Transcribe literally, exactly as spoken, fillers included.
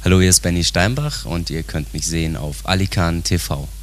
Hallo, hier ist Benny Steinbach und ihr könnt mich sehen auf Alican T V.